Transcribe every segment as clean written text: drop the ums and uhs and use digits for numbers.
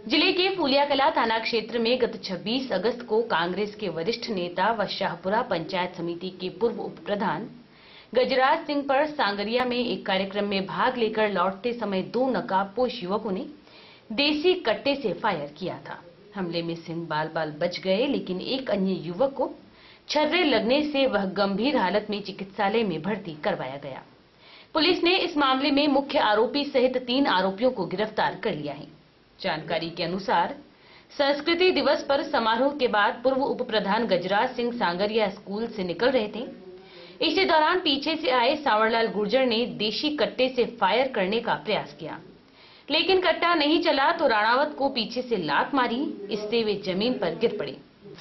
जिले के फूलियाकला थाना क्षेत्र में गत 26 अगस्त को कांग्रेस के वरिष्ठ नेता व शाहपुरा पंचायत समिति के पूर्व उप प्रधान गजराज सिंह पर सांगरिया में एक कार्यक्रम में भाग लेकर लौटते समय 2 नकाबपोश युवकों ने देसी कट्टे से फायर किया था। हमले में सिंह बाल बाल बच गए, लेकिन एक अन्य युवक को छर्रे लगने से वह गंभीर हालत में चिकित्सालय में भर्ती करवाया गया। पुलिस ने इस मामले में मुख्य आरोपी सहित 3 आरोपियों को गिरफ्तार कर लिया है। जानकारी के अनुसार संस्कृति दिवस पर समारोह के बाद पूर्व उप प्रधान गजराज सिंह सांगरिया स्कूल से निकल रहे थे। इसी दौरान पीछे से आए सांवरलाल गुर्जर ने देशी कट्टे से फायर करने का प्रयास किया, लेकिन कट्टा नहीं चला तो राणावत को पीछे से लात मारी, इससे वे जमीन पर गिर पड़े।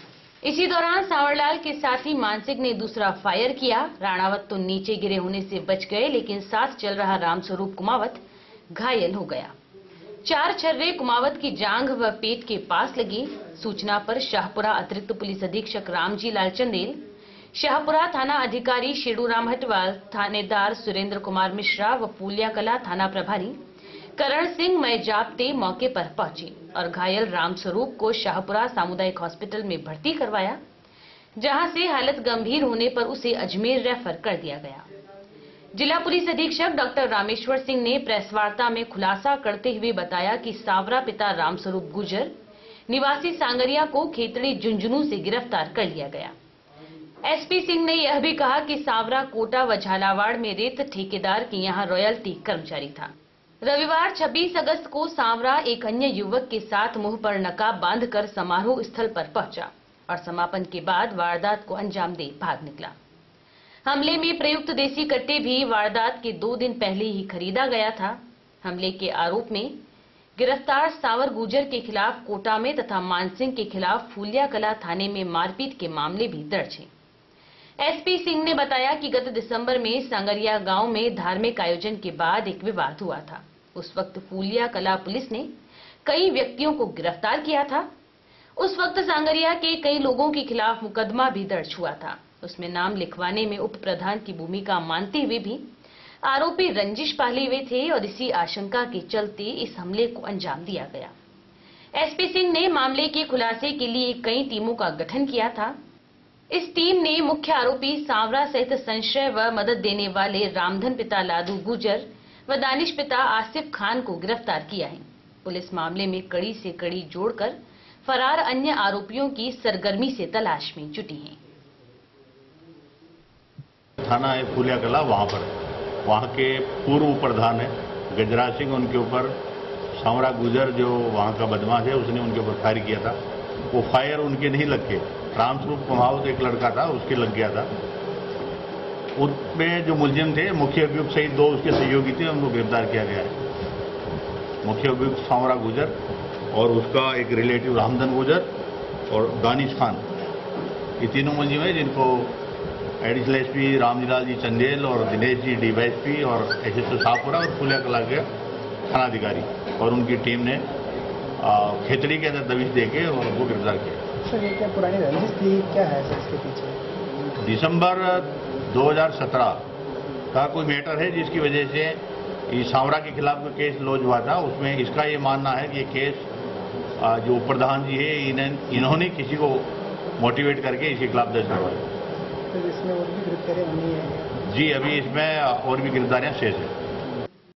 इसी दौरान सांवरलाल के साथी मानसिक ने दूसरा फायर किया। राणावत तो नीचे गिरे होने से बच गए, लेकिन साथ चल रहा रामस्वरूप कुमावत घायल हो गया। 4 छर्रे कुमावत की जांघ व पेट के पास लगी। सूचना पर शाहपुरा अतिरिक्त पुलिस अधीक्षक रामजी लाल चंदेल, शाहपुरा थाना अधिकारी शेडूराम हटवाल, थानेदार सुरेंद्र कुमार मिश्रा व फूलियाकला थाना प्रभारी करण सिंह मैजाप्ते मौके पर पहुंचे और घायल रामस्वरूप को शाहपुरा सामुदायिक हॉस्पिटल में भर्ती करवाया, जहां से हालत गंभीर होने पर उसे अजमेर रेफर कर दिया गया। जिला पुलिस अधीक्षक डॉक्टर रामेश्वर सिंह ने प्रेस वार्ता में खुलासा करते हुए बताया कि सावरा पिता रामस्वरूप गुर्जर निवासी सांगरिया को खेतड़ी झुंझुनू से गिरफ्तार कर लिया गया। एसपी सिंह ने यह भी कहा कि सावरा कोटा व झालावाड़ में रेत ठेकेदार के यहां रॉयल्टी कर्मचारी था। रविवार 26 अगस्त को सांवरा एक अन्य युवक के साथ मुंह पर नकाब बांधकर समारोह स्थल पर पहुंचा और समापन के बाद वारदात को अंजाम दे भाग निकला। हमले में प्रयुक्त देसी कट्टे भी वारदात के 2 दिन पहले ही खरीदा गया था। हमले के आरोप में गिरफ्तार सांवर गुर्जर के खिलाफ कोटा में तथा मानसिंह के खिलाफ फूलियाकला थाने में मारपीट के मामले भी दर्ज हैं। एसपी सिंह ने बताया कि गत दिसंबर में सांगरिया गांव में धार्मिक आयोजन के बाद एक विवाद हुआ था। उस वक्त फूलियाकला पुलिस ने कई व्यक्तियों को गिरफ्तार किया था। उस वक्त सांगरिया के कई लोगों के खिलाफ मुकदमा भी दर्ज हुआ था। उसमें नाम लिखवाने में उप प्रधान की भूमिका मानते हुए भी आरोपी रंजिश पाले हुए थे और इसी आशंका के चलते इस हमले को अंजाम दिया गया। एसपी सिंह ने मामले के खुलासे के लिए कई टीमों का गठन किया था। इस टीम ने मुख्य आरोपी सांवरा सहित संशय व मदद देने वाले रामधन पिता लादू गुर्जर व दानिश पिता आसिफ खान को गिरफ्तार किया है। पुलिस मामले में कड़ी से कड़ी जोड़कर फरार अन्य आरोपियों की सरगर्मी से तलाश में जुटी है। थाना है फूलियाकला, वहां के पूर्व प्रधान है गजराज सिंह, उनके ऊपर सांवरा गुर्जर जो वहां का बदमाश है उसने उनके ऊपर फायर किया था। वो फायर उनके नहीं लग के रामस्वरूप कुमावत एक लड़का था उसके लग गया था। उसमें जो मुलजिम थे मुख्य अभियुक्त सहित 2 उसके सहयोगी थे, उनको गिरफ्तार किया गया है। मुख्य अभियुक्त सांवरा गुर्जर और उसका एक रिलेटिव रामधन गुर्जर और दानिश खान, ये तीनों मुलजिम है जिनको एडिशनल एसपी रामजीलाल जी चंदेल और दिनेश जी डीवाईएसपी और एसएसओ शाहपुरा और फूलियाकला के थानाधिकारी और उनकी टीम ने खेतड़ी के अंदर दबिश देके और उनको गिरफ्तार किया। सर ये क्या पुरानी रंजिश थी, क्या है सर इसके पीछे? दिसंबर 2017 का कोई मैटर है जिसकी वजह से ये सांवरा के खिलाफ जो केस लॉन्च हुआ था, उसमें इसका ये मानना है कि ये केस जो प्रधान जी है इन्होंने किसी को मोटिवेट करके इसके खिलाफ दर्ज करवाया। तो इसमें और भी गिरफ्तारियां हुई हैं? जी, अभी इसमें और भी गिरफ्तारियां शेष है।